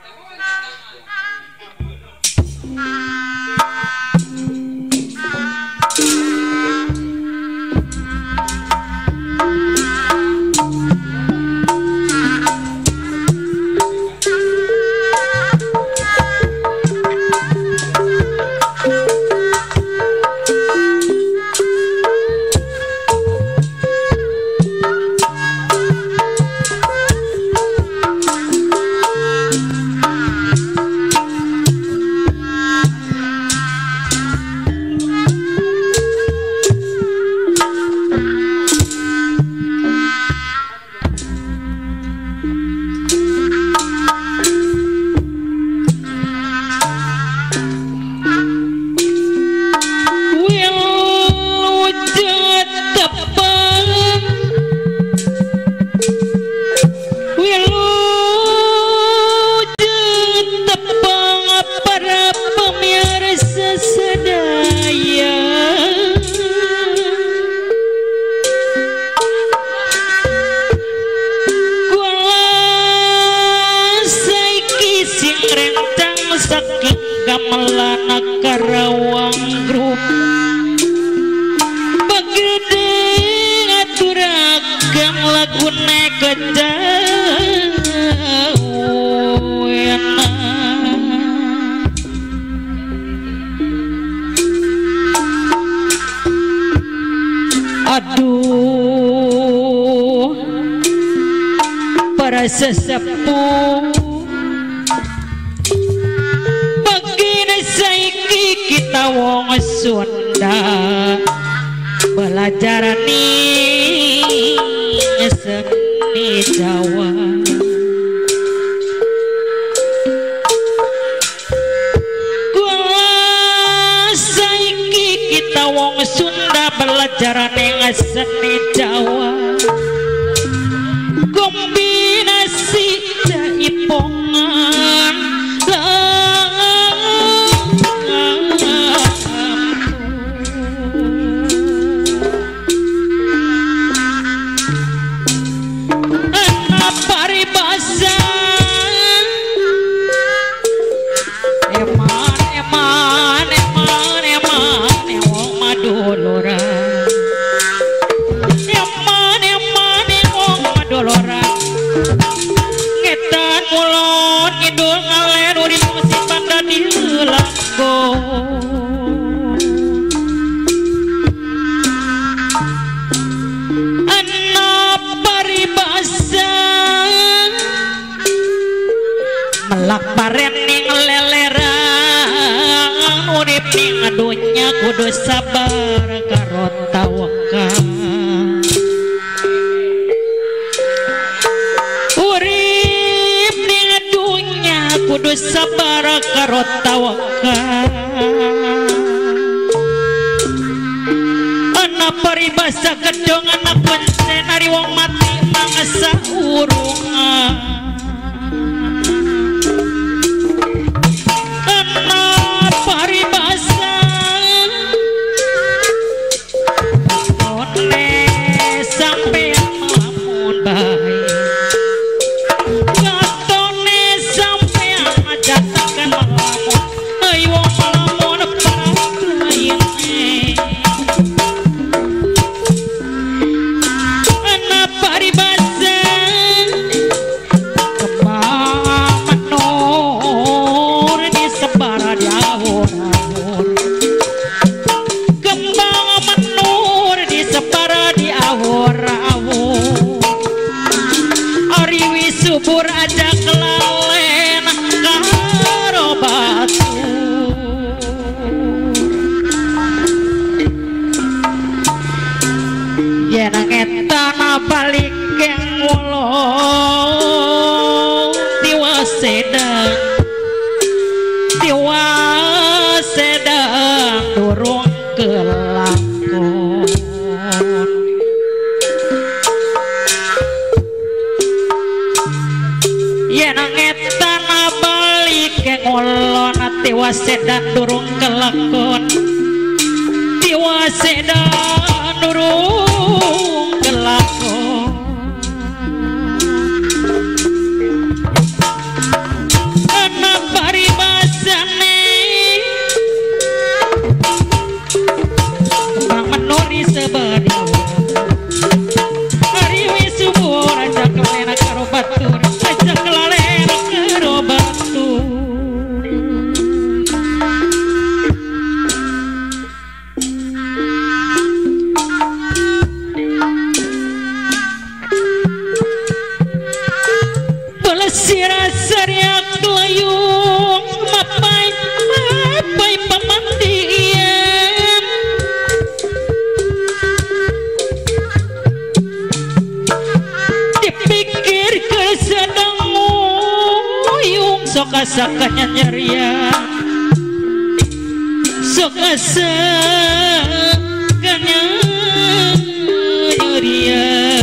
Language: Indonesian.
gamelan karawang grup bagede aturagang lagune kejauhan aduh para sesepuh kita wong Sunda belajar nih seni Jawa saiki kita wong Sunda belajar nih seni Jawa kombinasi jaipongan parening leleran urip ning dunya kudu sabar karo tawakal urip ning dunya kudu sabar karo tawakal ana paribasa gedong ana pensen ari wong mati mangsa urungan subur aja kelalen karo batu yen ngetana balik yang wolo diwasedang durung kelakon yen ngetana balik ngolon tiwasedan durung kelakon tiwasedan durung kelakon sirasariak layung mapai mapai pamandian dipikir kesedang nguyung sok asa kanyanyaria sok asa kanyanyaria